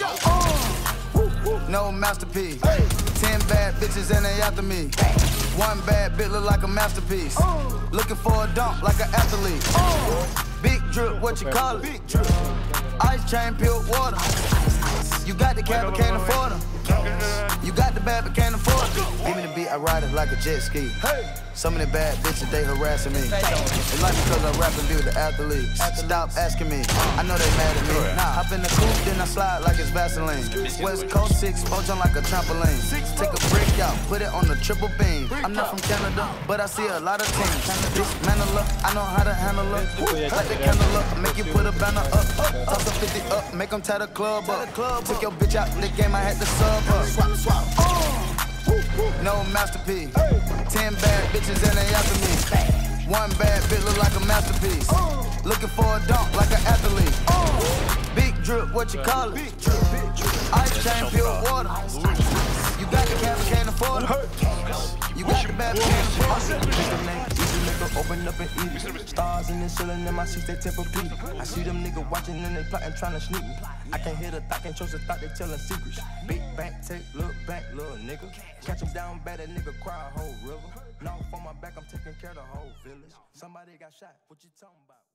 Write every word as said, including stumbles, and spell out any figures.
Uh, no masterpiece. Ten bad bitches and they after me. One bad bitch look like a masterpiece. Looking for a dunk like an athlete. Big drip, what you call it? Ice chain, pure water. You got the cab, but can't afford them. You got the bad, but can't afford it. Give me the beat, I ride it like a jet ski. Some of the bad bitches, they harassing me. They like because I rap and be with the athletes. Stop asking me, I know they mad at me. Nah, hop in the coupe, then I slide like it's Vaseline. West Coast six, poach on like a trampoline. Take a brick out, put it on the triple beam. I'm not from Canada, but I see a lot of teams. Dismantle her, I know how to handle her. Light the candle up, make you put a banner up. Toss a fifty up, make them tie the club up. Took your bitch out in the game, I had to sub her. Swap, swap. No masterpiece. Ten bad bitches and they after me. One bad bitch look like a masterpiece. Looking for a dunk like an athlete. Big drip, what you call it? Ice chain, pure water. You got the cab, can't afford it. You got the bad, can't afford it. Open up and eat it. Stars in the ceiling in my seats, they temper beat. I see them niggas watching and they plotting, trying to sneak me. I can't hear the thought, can't trust the thought, they telling secrets. Big back, take, look back, little nigga. Catch him down bad, that nigga cry a whole river. Now on my back, I'm taking care of the whole village. Somebody got shot, what you talking about?